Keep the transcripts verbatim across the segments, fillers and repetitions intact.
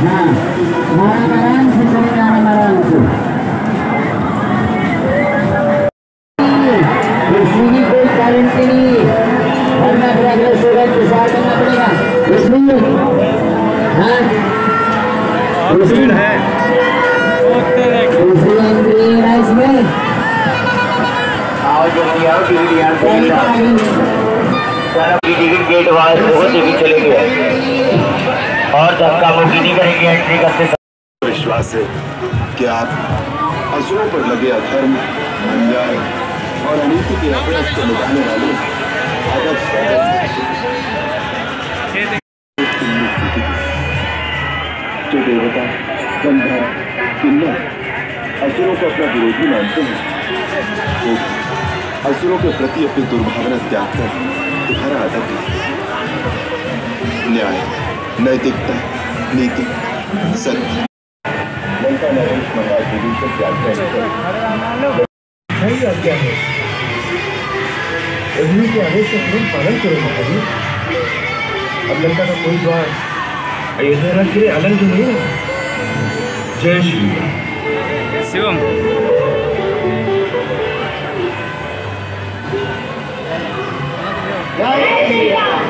हाँ मारा आराम से चले जाना आराम से इसलिए कोई गारंटी नहीं वरना फिर अगले सूरज के साथ करना पड़ेगा इसलिए हाँ है इसमें आओ जल्दी आओ टिकट यहाँ टिकट गेट वहाँ से हो टिकट चलेंगे और धक्का मुक्की नहीं करेंगे एंट्री करते समय। विश्वास है कि आप असुरों पर लगे अधर्म अन्याय और अनीति के अपराध को मिटाने वाले आदर्श जो देवता गंधर्व किन्नर असुरों को अपना विरोधी मानते हैं वो असुरों के प्रति अपनी दुर्भावना त्याग कर तुम्हारा आदर न्याय नैतिकता नीति सत्य लंका नरेश महाराज विभीषण त्याग क्या है उन्हीं के आदेश का तुरंत पालन करो महाराज। अब लंका का कोई द्वार अयोध्या के लिए अलग नहीं है। जय श्री शिवम जय श्री राम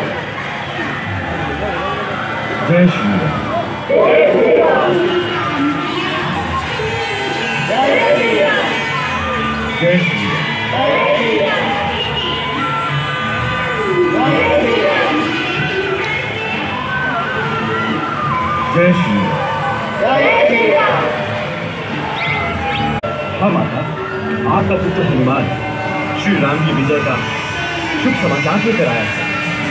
जय श्री राम जय श्री राम जय श्री राम। हाँ माता, आपका पुत्र हनुमान श्री राम की विजय का शुभ समाचार लेकर आया था।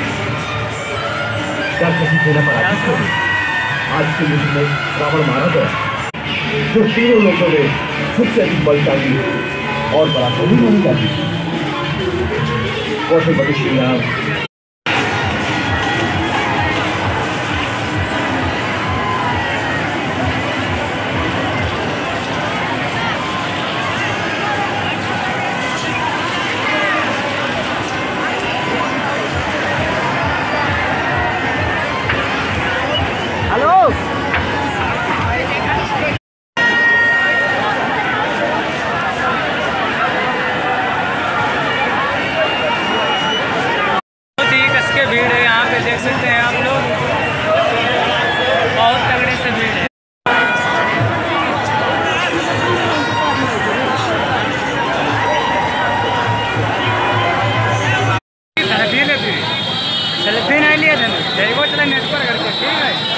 क्या कहीं देना पड़ा आज के युग में रावण मारा गया जो तीनों लोगों में सबसे अधिक बलशाली और पराक्रमी मानी जाती थी। कौशल बड़े श्री राम भीड़ है यहाँ पे देख सकते हैं आप लोग बहुत तगड़े से भीड़ है। सेल्फी नहीं लिया था चला नेट पर करके ठीक है।